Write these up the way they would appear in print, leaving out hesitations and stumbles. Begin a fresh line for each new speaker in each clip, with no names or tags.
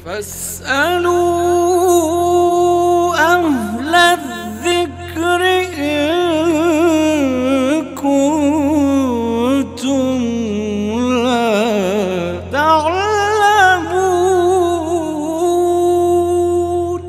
فاسألوا أهل الذكر إن كنتم لا تعلمون.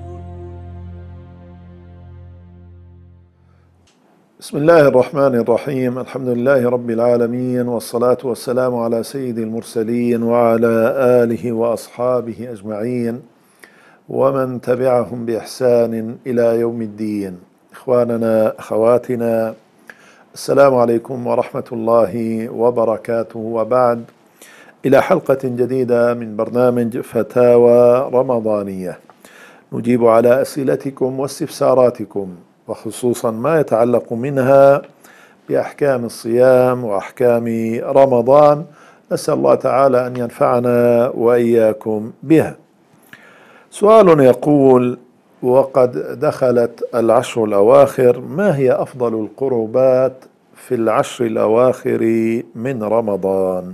بسم الله الرحمن الرحيم. الحمد لله رب العالمين، والصلاة والسلام على سيد المرسلين وعلى آله وأصحابه أجمعين ومن تبعهم بإحسان إلى يوم الدين. إخواننا أخواتنا، السلام عليكم ورحمة الله وبركاته، وبعد، إلى حلقة جديدة من برنامج فتاوى رمضانية نجيب على أسئلتكم واستفساراتكم، وخصوصا ما يتعلق منها بأحكام الصيام وأحكام رمضان. نسأل الله تعالى أن ينفعنا وإياكم بها. سؤال يقول: وقد دخلت العشر الأواخر، ما هي أفضل القربات في العشر الأواخر من رمضان؟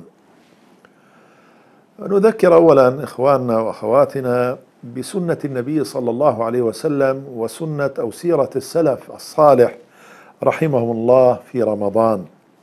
نذكر أولا إخواننا وأخواتنا بسنة النبي صلى الله عليه وسلم وسنة أو سيرة السلف الصالح رحمهم الله في رمضان.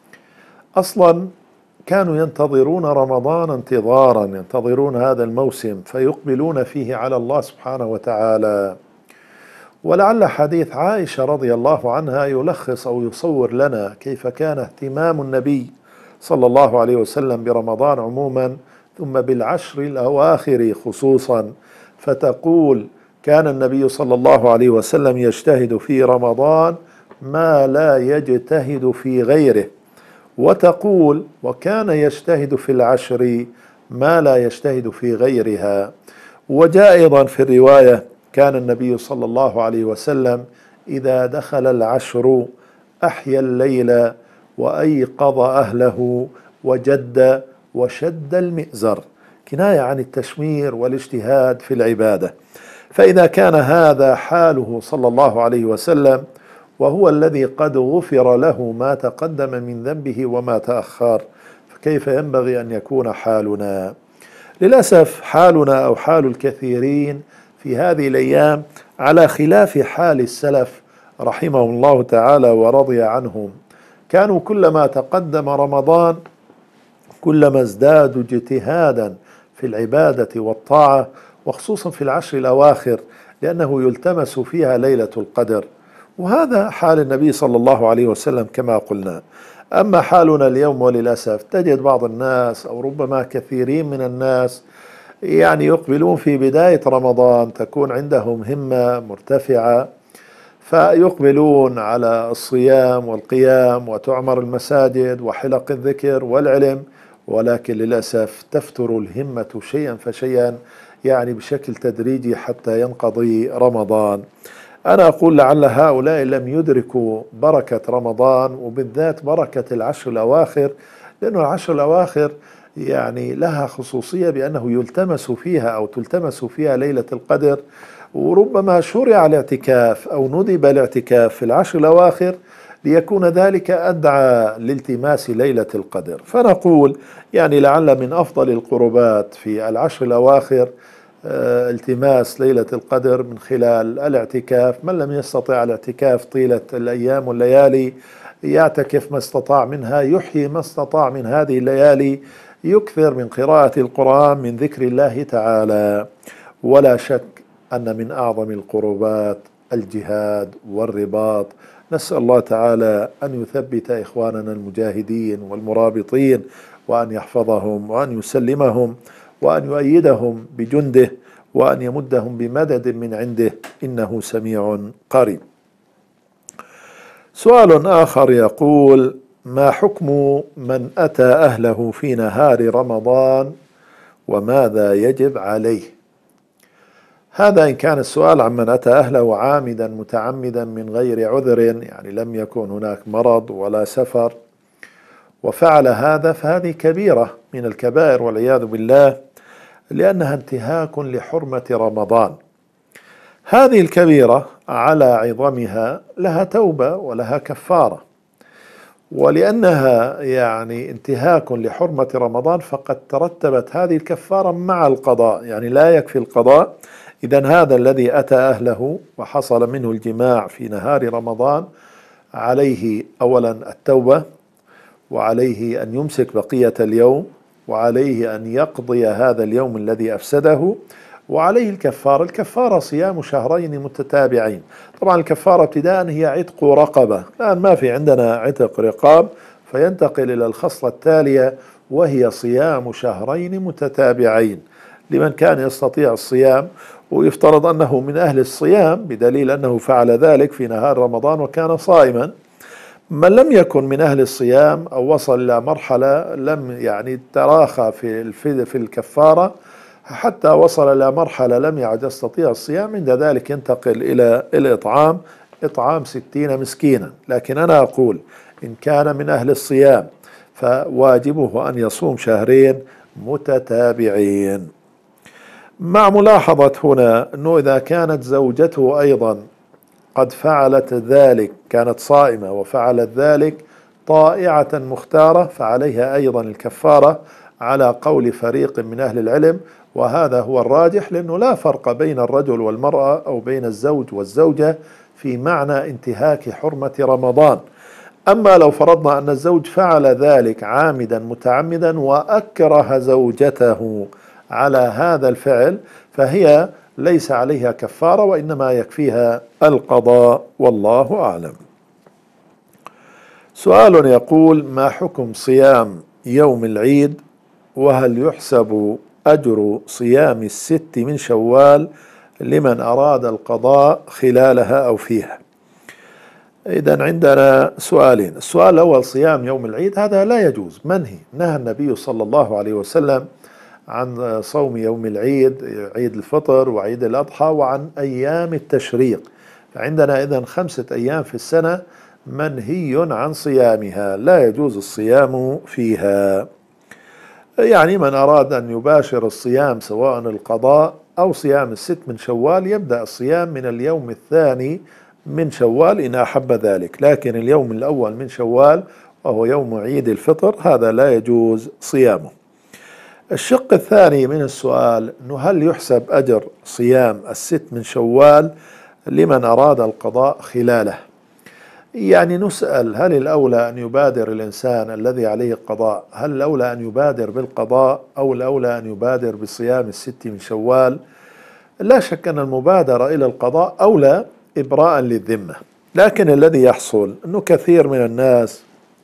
أصلا كانوا ينتظرون رمضان انتظارا، ينتظرون هذا الموسم فيقبلون فيه على الله سبحانه وتعالى. ولعل حديث عائشة رضي الله عنها يلخص أو يصور لنا كيف كان اهتمام النبي صلى الله عليه وسلم برمضان عموما، ثم بالعشر الأواخر خصوصا. فتقول: كان النبي صلى الله عليه وسلم يجتهد في رمضان ما لا يجتهد في غيره. وتقول: وكان يجتهد في العشر ما لا يجتهد في غيرها. وجاء أيضا في الرواية: كان النبي صلى الله عليه وسلم إذا دخل العشر أحيا الليل وأيقظ أهله وجد وشد المئزر، كناية عن التشمير والاجتهاد في العبادة. فإذا كان هذا حاله صلى الله عليه وسلم، وهو الذي قد غفر له ما تقدم من ذنبه وما تأخر، فكيف ينبغي أن يكون حالنا؟ للأسف حالنا أو حال الكثيرين في هذه الأيام على خلاف حال السلف رحمهم الله تعالى ورضي عنهم. كانوا كلما تقدم رمضان كلما ازدادوا اجتهادا في العبادة والطاعة، وخصوصا في العشر الأواخر، لأنه يلتمس فيها ليلة القدر. وهذا حال النبي صلى الله عليه وسلم كما قلنا. أما حالنا اليوم وللأسف تجد بعض الناس أو ربما كثيرين من الناس يقبلون في بداية رمضان، تكون عندهم همة مرتفعة فيقبلون على الصيام والقيام، وتعمر المساجد وحلق الذكر والعلم، ولكن للأسف تفتر الهمة شيئا فشيئا، بشكل تدريجي حتى ينقضي رمضان. أنا أقول لعل هؤلاء لم يدركوا بركة رمضان، وبالذات بركة العشر الأواخر، لأن العشر الأواخر لها خصوصية بأنه يلتمس فيها أو تلتمس فيها ليلة القدر. وربما شرع الاعتكاف أو ندب الاعتكاف في العشر الأواخر ليكون ذلك أدعى لالتماس ليلة القدر. فنقول لعل من أفضل القربات في العشر الأواخر التماس ليلة القدر من خلال الاعتكاف. من لم يستطع الاعتكاف طيلة الأيام والليالي يعتكف ما استطاع منها، يحيي ما استطاع من هذه الليالي، يكثر من قراءة القرآن، من ذكر الله تعالى. ولا شك أن من أعظم القربات الجهاد والرباط. نسأل الله تعالى أن يثبت إخواننا المجاهدين والمرابطين، وأن يحفظهم وأن يسلمهم وأن يؤيدهم بجنده، وأن يمدهم بمدد من عنده، إنه سميع قريب. سؤال آخر يقول: ما حكم من أتى أهله في نهار رمضان وماذا يجب عليه؟ هذا إن كان السؤال عمن أتى أهله عامدا متعمدا من غير عذر، لم يكن هناك مرض ولا سفر وفعل هذا، فهذه كبيرة من الكبائر والعياذ بالله، لأنها انتهاك لحرمة رمضان. هذه الكبيرة على عظمها لها توبة ولها كفارة. ولأنها يعني انتهاك لحرمة رمضان فقد ترتبت هذه الكفارة مع القضاء، يعني لا يكفي القضاء. إذن هذا الذي أتى أهله وحصل منه الجماع في نهار رمضان عليه أولا التوبة، وعليه أن يمسك بقية اليوم، وعليه أن يقضي هذا اليوم الذي أفسده، وعليه الكفارة. الكفارة صيام شهرين متتابعين. طبعا الكفارة ابتداء هي عتق رقبة، الآن ما في عندنا عتق رقاب، فينتقل إلى الخصلة التالية وهي صيام شهرين متتابعين لمن كان يستطيع الصيام، ويفترض أنه من أهل الصيام بدليل أنه فعل ذلك في نهار رمضان وكان صائما. من لم يكن من أهل الصيام أو وصل إلى مرحلة لم يعني تراخى في الكفارة حتى وصل إلى مرحلة لم يعد يستطيع الصيام، عند ذلك ينتقل إلى الإطعام، إطعام 60 مسكينا. لكن أنا أقول إن كان من أهل الصيام فواجبه أن يصوم شهرين متتابعين، مع ملاحظة هنا أنه إذا كانت زوجته أيضا قد فعلت ذلك، كانت صائمة وفعلت ذلك طائعة مختارة، فعليها أيضا الكفارة على قول فريق من أهل العلم، وهذا هو الراجح، لأنه لا فرق بين الرجل والمرأة أو بين الزوج والزوجة في معنى انتهاك حرمة رمضان. أما لو فرضنا أن الزوج فعل ذلك عامدا متعمدا وأكره زوجته على هذا الفعل فهي ليس عليها كفارة، وإنما يكفيها القضاء، والله أعلم. سؤال يقول: ما حكم صيام يوم العيد؟ وهل يحسب أجر صيام الست من شوال لمن أراد القضاء خلالها أو فيها؟ إذن عندنا سؤالين. السؤال الأول: صيام يوم العيد هذا لا يجوز، منهي، نهى النبي صلى الله عليه وسلم عن صوم يوم العيد، عيد الفطر وعيد الأضحى، وعن أيام التشريق. فعندنا إذن 5 أيام في السنة منهي عن صيامها، لا يجوز الصيام فيها. يعني من أراد أن يباشر الصيام سواء القضاء أو صيام الست من شوال يبدأ الصيام من اليوم الثاني من شوال إن أحب ذلك، لكن اليوم الأول من شوال وهو يوم عيد الفطر هذا لا يجوز صيامه. الشق الثاني من السؤال أنه هل يحسب أجر صيام الست من شوال لمن أراد القضاء خلاله؟ يعني نسأل: هل الأولى أن يبادر الإنسان الذي عليه القضاء، هل الأولى أن يبادر بالقضاء أو الأولى أن يبادر بصيام الست من شوال؟ لا شك أن المبادرة إلى القضاء أولى إبراء للذمة، لكن الذي يحصل أنه كثير من الناس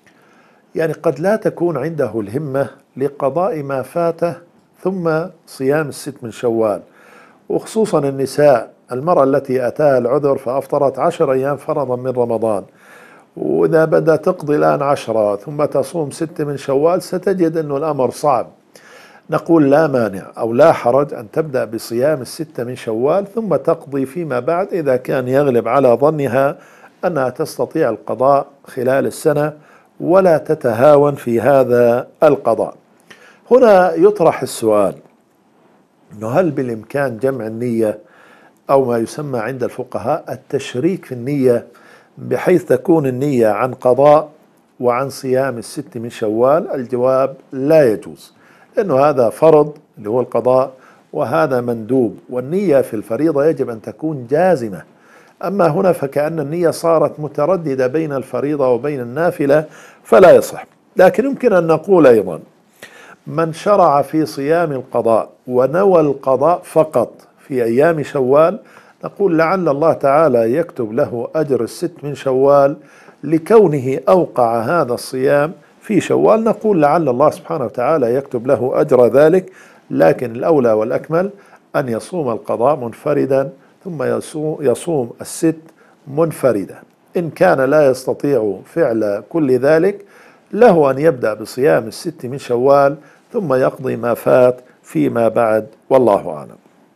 يعني قد لا تكون عنده الهمة لقضاء ما فاته ثم صيام الست من شوال، وخصوصا النساء، المرأة التي أتاها العذر فأفطرت 10 أيام فرضا من رمضان، وإذا بدأ تقضي الآن 10 ثم تصوم 6 من شوال ستجد أنه الأمر صعب. نقول لا مانع أو لا حرج أن تبدأ بصيام 6 من شوال ثم تقضي فيما بعد إذا كان يغلب على ظنها أنها تستطيع القضاء خلال السنة ولا تتهاون في هذا القضاء. هنا يطرح السؤال: أنه هل بالإمكان جمع النية أو ما يسمى عند الفقهاء التشريك في النية، بحيث تكون النية عن قضاء وعن صيام الست من شوال؟ الجواب: لا يجوز، لأنه هذا فرض اللي هو القضاء، وهذا مندوب، والنية في الفريضة يجب أن تكون جازمة. أما هنا فكأن النية صارت مترددة بين الفريضة وبين النافلة فلا يصح. لكن يمكن أن نقول أيضا: من شرع في صيام القضاء ونوى القضاء فقط في أيام شوال، نقول لعل الله تعالى يكتب له أجر الست من شوال لكونه أوقع هذا الصيام في شوال، نقول لعل الله سبحانه وتعالى يكتب له أجر ذلك. لكن الأولى والأكمل أن يصوم القضاء منفردا ثم يصوم الست منفردا. إن كان لا يستطيع فعل كل ذلك له أن يبدأ بصيام الست من شوال ثم يقضي ما فات فيما بعد، والله أعلم.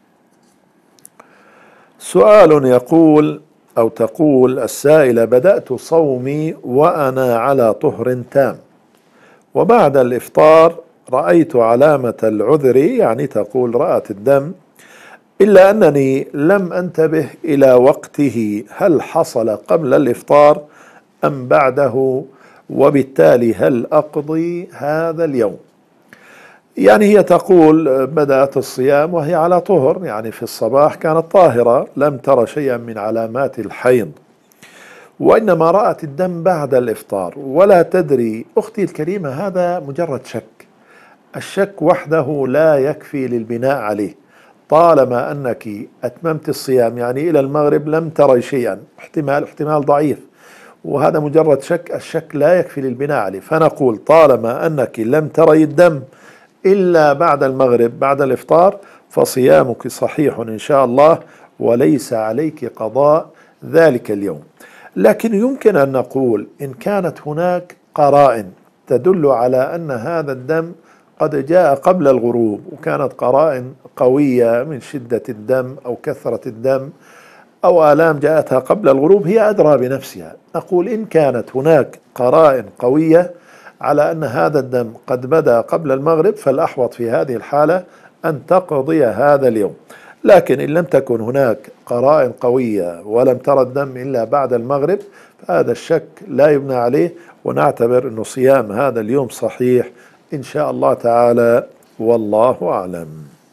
سؤال يقول أو تقول السائلة: بدأت صومي وأنا على طهر تام، وبعد الإفطار رأيت علامة العذر، يعني تقول رأت الدم، إلا أنني لم أنتبه إلى وقته، هل حصل قبل الإفطار أم بعده؟ وبالتالي هل أقضي هذا اليوم؟ يعني هي تقول بدأت الصيام وهي على طهر، يعني في الصباح كانت طاهرة لم ترى شيئا من علامات الحيض، وإنما رأت الدم بعد الإفطار ولا تدري. أختي الكريمة، هذا مجرد شك، الشك وحده لا يكفي للبناء عليه. طالما أنك أتممت الصيام يعني إلى المغرب لم تري شيئا، احتمال ضعيف، وهذا مجرد شك، الشك لا يكفي للبناء عليه. فنقول طالما أنك لم تري الدم إلا بعد المغرب بعد الإفطار فصيامك صحيح إن شاء الله، وليس عليك قضاء ذلك اليوم. لكن يمكن أن نقول إن كانت هناك قرائن تدل على أن هذا الدم قد جاء قبل الغروب، وكانت قرائن قوية من شدة الدم أو كثرة الدم أو آلام جاءتها قبل الغروب، هي أدرى بنفسها. نقول إن كانت هناك قرائن قوية على أن هذا الدم قد بدأ قبل المغرب فالأحوط في هذه الحالة أن تقضي هذا اليوم. لكن إن لم تكن هناك قرائن قوية ولم ترى الدم إلا بعد المغرب فهذا الشك لا يبنى عليه، ونعتبر أن صيام هذا اليوم صحيح إن شاء الله تعالى، والله أعلم.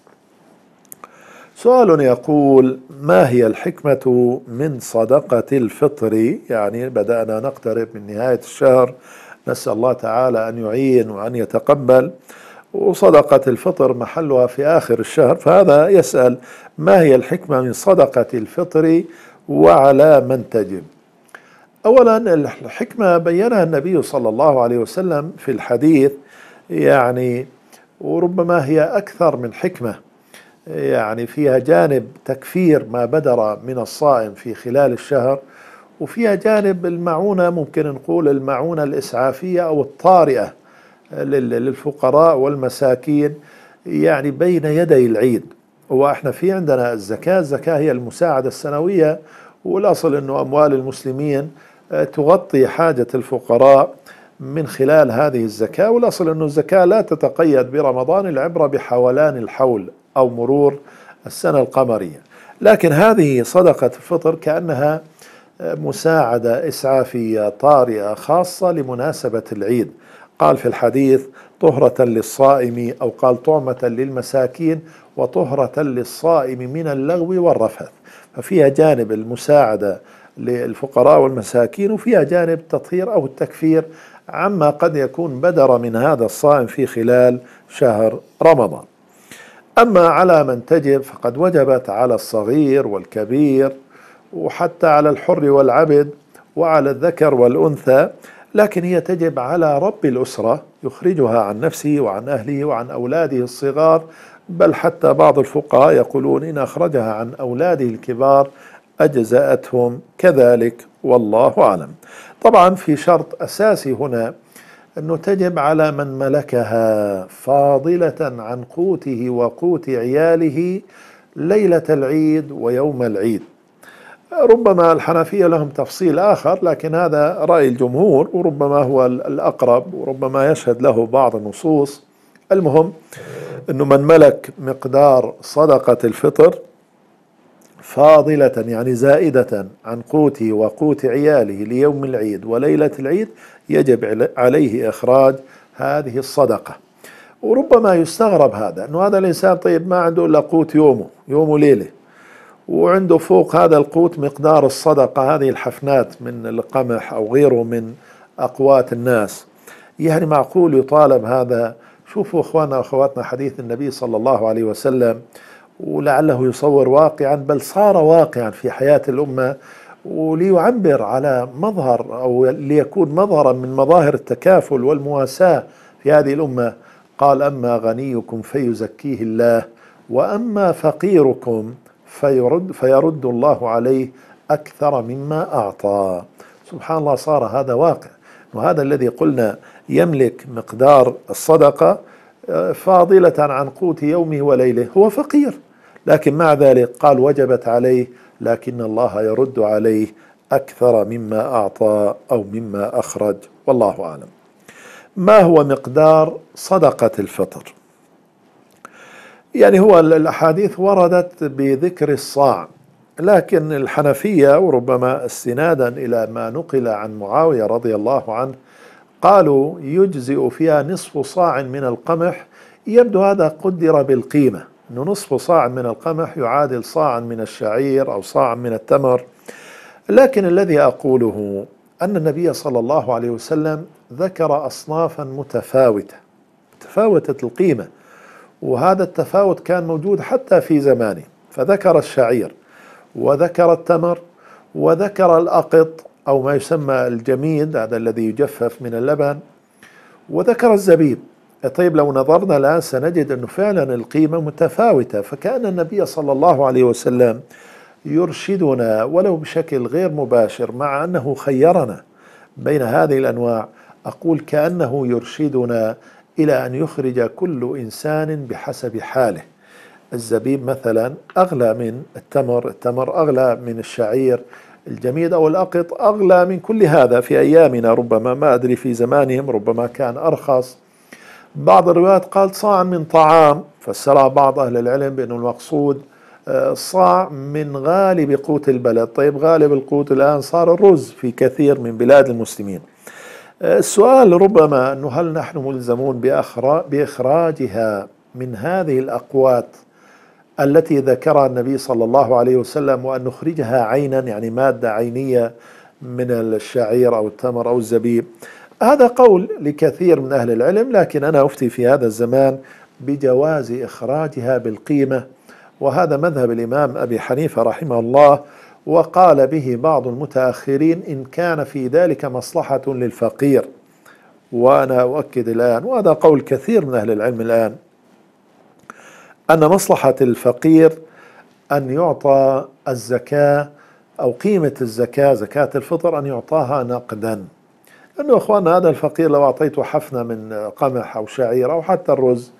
سؤال يقول: ما هي الحكمة من صدقة الفطر؟ يعني بدأنا نقترب من نهاية الشهر، نسأل الله تعالى أن يعين وأن يتقبل، وصدقة الفطر محلها في آخر الشهر، فهذا يسأل ما هي الحكمة من صدقة الفطر وعلى من تجب؟ أولا الحكمة بينها النبي صلى الله عليه وسلم في الحديث، يعني وربما هي أكثر من حكمة، يعني فيها جانب تكفير ما بدر من الصائم في خلال الشهر، وفيها جانب المعونة، ممكن نقول المعونة الإسعافية أو الطارئة للفقراء والمساكين يعني بين يدي العيد. وإحنا في عندنا الزكاة هي المساعدة السنوية، والأصل أنه أموال المسلمين تغطي حاجة الفقراء من خلال هذه الزكاة، والأصل أنه الزكاة لا تتقيد برمضان، العبرة بحولان الحول أو مرور السنة القمرية. لكن هذه صدقة الفطر كأنها مساعدة إسعافية طارئة خاصة لمناسبة العيد. قال في الحديث: طهرة للصائم، أو قال طعمة للمساكين وطهرة للصائم من اللغو والرفث. ففيها جانب المساعدة للفقراء والمساكين، وفيها جانب التطهير أو التكفير عما قد يكون بدر من هذا الصائم في خلال شهر رمضان. أما على من تجب فقد وجبت على الصغير والكبير، وحتى على الحر والعبد، وعلى الذكر والأنثى، لكن هي تجب على رب الأسرة يخرجها عن نفسه وعن أهله وعن أولاده الصغار، بل حتى بعض الفقهاء يقولون إن أخرجها عن أولاده الكبار أجزأتهم كذلك، والله أعلم. طبعا في شرط أساسي هنا أنه تجب على من ملكها فاضلة عن قوته وقوت عياله ليلة العيد ويوم العيد. ربما الحنفية لهم تفصيل آخر، لكن هذا رأي الجمهور، وربما هو الأقرب، وربما يشهد له بعض النصوص. المهم أنه من ملك مقدار صدقة الفطر فاضلة يعني زائدة عن قوته وقوت عياله ليوم العيد وليلة العيد يجب عليه إخراج هذه الصدقة. وربما يستغرب هذا، أنه هذا الإنسان طيب ما عنده إلا قوت يوم وليلة، وعنده فوق هذا القوت مقدار الصدقة، هذه الحفنات من القمح أو غيره من أقوات الناس، يعني معقول يطالب هذا؟ شوفوا أخواننا وأخواتنا حديث النبي صلى الله عليه وسلم، ولعله يصور واقعا، بل صار واقعا في حياة الأمة، وليعبر على مظهر أو ليكون مظهرا من مظاهر التكافل والمواساة في هذه الأمة. قال: أما غنيكم فيزكيه الله، وأما فقيركم فيرد الله عليه أكثر مما أعطى. سبحان الله، صار هذا واقع، وهذا الذي قلنا يملك مقدار الصدقة فاضلة عن قوت يومه وليله هو فقير، لكن مع ذلك قال وجبت عليه، لكن الله يرد عليه أكثر مما أعطى أو مما أخرج، والله أعلم. ما هو مقدار صدقة الفطر؟ يعني هو الأحاديث وردت بذكر الصاع، لكن الحنفية وربما استنادا إلى ما نقل عن معاوية رضي الله عنه قالوا يجزئ فيها نصف صاع من القمح. يبدو هذا قدر بالقيمة، أنه نصف صاع من القمح يعادل صاعا من الشعير أو صاعا من التمر. لكن الذي أقوله أن النبي صلى الله عليه وسلم ذكر أصنافا متفاوتة القيمة، وهذا التفاوت كان موجود حتى في زمانه، فذكر الشعير وذكر التمر وذكر الأقط أو ما يسمى الجميد، هذا الذي يجفف من اللبن، وذكر الزبيب. طيب لو نظرنا الآن سنجد أنه فعلا القيمة متفاوتة، فكان النبي صلى الله عليه وسلم يرشدنا ولو بشكل غير مباشر، مع أنه خيرنا بين هذه الأنواع. أقول كأنه يرشدنا إلى أن يخرج كل إنسان بحسب حاله. الزبيب مثلا أغلى من التمر أغلى من الشعير، الجميد أو الأقط أغلى من كل هذا في أيامنا، ربما ما أدري في زمانهم ربما كان أرخص. بعض الروايات قال صاع من طعام، فسر بعض أهل العلم بأنه المقصود صاع من غالب قوت البلد. طيب غالب القوت الآن صار الرز في كثير من بلاد المسلمين. السؤال ربما أنه هل نحن ملزمون بإخراجها من هذه الأقوات التي ذكرها النبي صلى الله عليه وسلم، وأن نخرجها عينا، يعني مادة عينية من الشعير أو التمر أو الزبيب؟ هذا قول لكثير من أهل العلم، لكن أنا أفتي في هذا الزمان بجواز إخراجها بالقيمة، وهذا مذهب الإمام أبي حنيفة رحمه الله، وقال به بعض المتأخرين إن كان في ذلك مصلحة للفقير. وأنا أؤكد الآن، وهذا قول كثير من أهل العلم الآن، أن مصلحة الفقير أن يعطى الزكاة أو قيمة الزكاة، زكاة الفطر، أن يعطاها نقدا. لأنه أخواننا هذا الفقير لو أعطيته حفنة من قمح أو شعير أو حتى الرز،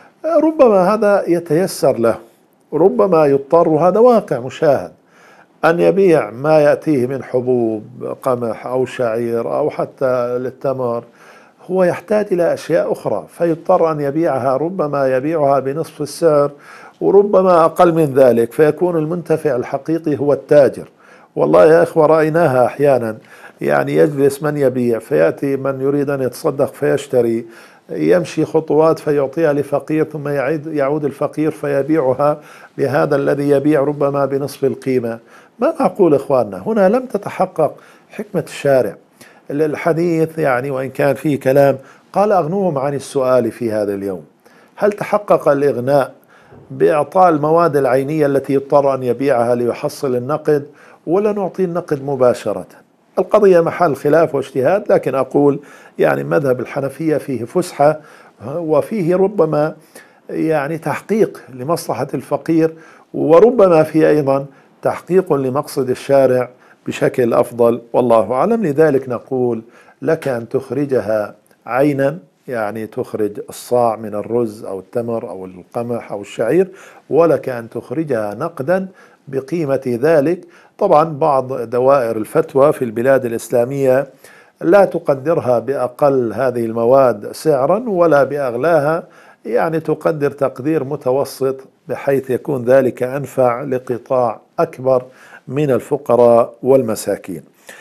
ربما هذا يتيسر له، ربما يضطر، هذا واقع مشاهد، أن يبيع ما يأتيه من حبوب قمح أو شعير أو حتى التمر، هو يحتاج إلى أشياء أخرى، فيضطر أن يبيعها، ربما يبيعها بنصف السعر وربما أقل من ذلك، فيكون المنتفع الحقيقي هو التاجر. والله يا إخوة رأيناها أحيانا، يعني يجلس من يبيع، فيأتي من يريد أن يتصدق فيشتري، يمشي خطوات فيعطيها لفقير، ثم يعود الفقير فيبيعها لهذا الذي يبيع ربما بنصف القيمة. ما أقول إخواننا هنا لم تتحقق حكمة الشارع. الحديث يعني وإن كان فيه كلام، قال أغنوهم عن السؤال في هذا اليوم. هل تحقق الإغناء بإعطاء المواد العينية التي يضطر أن يبيعها ليحصل النقد، ولا نعطي النقد مباشرة؟ القضية محل خلاف واجتهاد، لكن أقول يعني مذهب الحنفية فيه فسحة، وفيه ربما يعني تحقيق لمصلحة الفقير، وربما فيه أيضا تحقيق لمقصد الشارع بشكل أفضل، والله أعلم. لذلك نقول لك أن تخرجها عينا، يعني تخرج الصاع من الرز أو التمر أو القمح أو الشعير، ولك أن تخرجها نقدا بقيمة ذلك. طبعا بعض دوائر الفتوى في البلاد الإسلامية لا تقدرها بأقل هذه المواد سعرا ولا بأغلاها، يعني تقدر تقدير متوسط، بحيث يكون ذلك أنفع لقطاع أكبر من الفقراء والمساكين.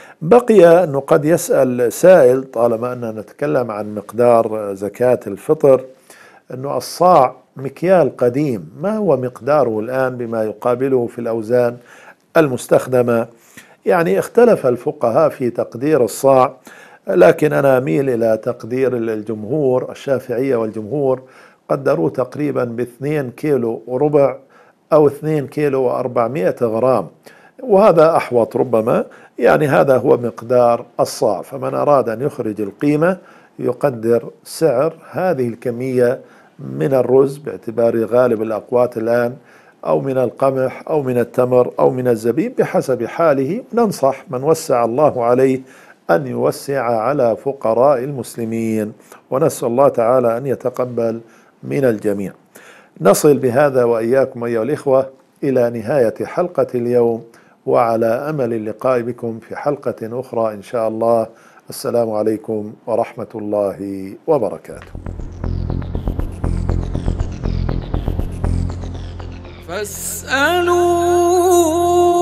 بقي أنه قد يسأل سائل، طالما أننا نتكلم عن مقدار زكاة الفطر، أنه الصاع مكيال قديم، ما هو مقداره الآن بما يقابله في الأوزان المستخدمة؟ يعني اختلف الفقهاء في تقدير الصاع، لكن أنا أميل إلى تقدير الجمهور، الشافعية والجمهور قدروه تقريبا ب2 كيلو وربع أو 2 كيلو و400 غرام، وهذا أحوط ربما، يعني هذا هو مقدار الصاع. فمن أراد أن يخرج القيمة يقدر سعر هذه الكمية من الرز باعتبار غالب الأقوات الآن، أو من القمح أو من التمر أو من الزبيب بحسب حاله. ننصح من وسع الله عليه أن يوسع على فقراء المسلمين، ونسأل الله تعالى أن يتقبل من الجميع. نصل بهذا وإياكم أيها الإخوة إلى نهاية حلقة اليوم، وعلى أمل اللقاء بكم في حلقة أخرى إن شاء الله. السلام عليكم ورحمة الله وبركاته.
فاسألوا